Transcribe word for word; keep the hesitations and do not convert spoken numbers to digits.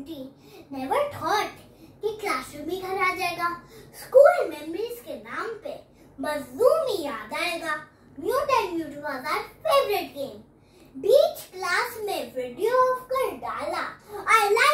Twenty never thought कि classroom ही घर आ जाएगा। स्कूल मेमोरीज के नाम पे बस ज़ूम ही याद आएगा। Mute and mute was our favourite game. बीच क्लास में वीडियो ऑफ कर डाला। I like